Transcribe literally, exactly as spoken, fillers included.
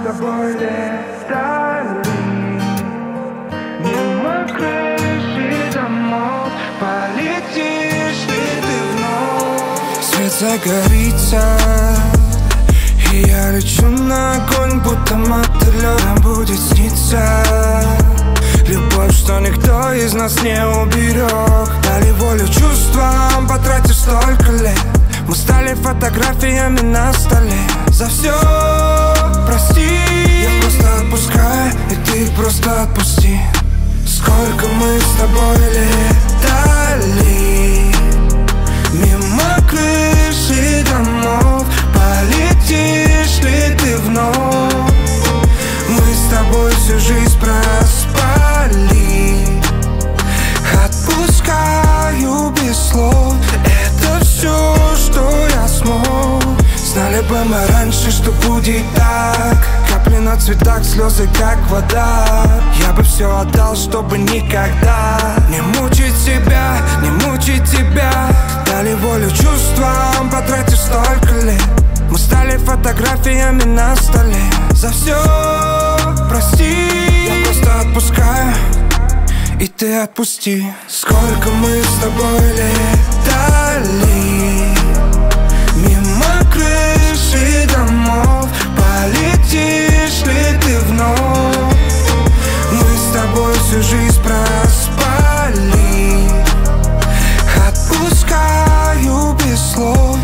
тобой летали мимо крыши домов, полетишь ли ты вновь? Свет загорится, и я лечу на огонь, будто мотылёк. Нам будет сниться любовь, что никто из нас не уберег. Дали волю чувствам, потратив столько лет. Мы стали фотографиями на столе. За все прости, я просто отпускаю, и ты просто отпусти. Сколько мы с тобой летали мимо крыши домов, полетишь ли ты вновь? Мы с тобой всю жизнь проспали. Отпускаю без слов, это все, что я смог. Знали бы мы раньше, что будет так. Капли на цветах, слезы как вода. Я бы все отдал, чтобы никогда не мучить себя, не мучить тебя. Дали волю чувствам, потратив столько лет. Мы стали фотографиями на столе. За все прости, я просто отпускаю, и ты отпусти. Сколько мы с тобой летали мимо крыши домов, полетишь ли ты вновь? Мы с тобой всю жизнь проспали. Отпускаю без слов.